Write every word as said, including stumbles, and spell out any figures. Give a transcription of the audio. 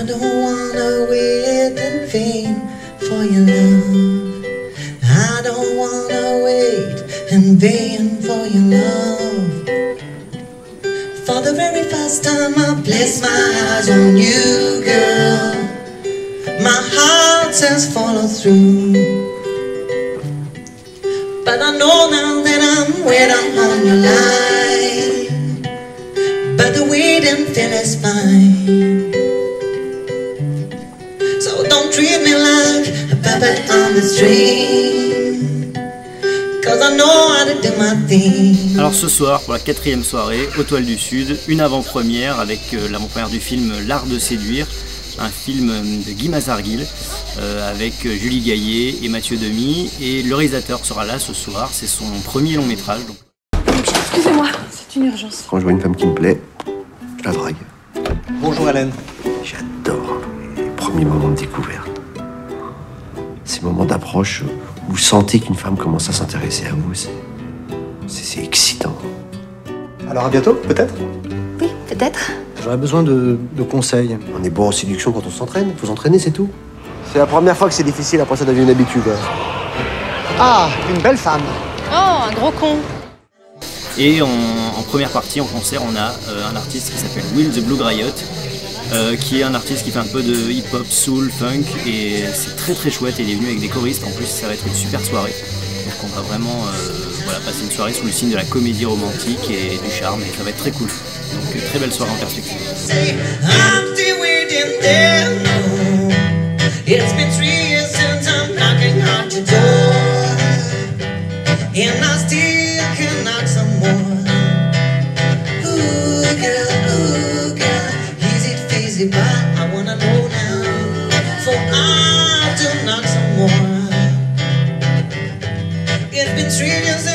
I don't wanna wait in vain for your love. I don't wanna wait in vain for your love. For the very first time I place my eyes on you, girl, my heart says follow through. But I know now that I'm waiting on your line, but the waiting feels fine. So don't treat me like a puppet on the string, cause I know how to do my thing. Alors ce soir, pour la quatrième soirée, aux Toiles du Sud, une avant-première avec euh, l'avant-première du film L'Art de séduire, un film de Guy Mazarguil euh, avec Julie Gaillet et Mathieu Demy, et le réalisateur sera là ce soir, c'est son premier long métrage. Donc... Excusez-moi, c'est une urgence. Quand je vois une femme qui me plaît, je la drague. Bonjour Hélène. J'adore les premiers moments de découverte. Ces moments d'approche où vous sentez qu'une femme commence à s'intéresser à vous, c'est excitant. Alors à bientôt, peut-être? Oui, peut-être. J'aurais besoin de, de conseils. On est bon en séduction quand on s'entraîne, il faut s'entraîner, c'est tout. C'est la première fois que c'est difficile, après ça devient une habitude. Ah, une belle femme. Oh, un gros con. Et en, en première partie, en concert, on a euh, un artiste qui s'appelle Will the Blue Riot, euh, qui est un artiste qui fait un peu de hip-hop, soul, funk, et c'est très très chouette, et il est venu avec des choristes, en plus ça va être une super soirée. Donc on va vraiment euh, voilà, passer une soirée sous le signe de la comédie romantique et du charme, et ça va être très cool. Donc très belle soirée en perspective. But I wanna know now, for I to knock some more. It's been three years.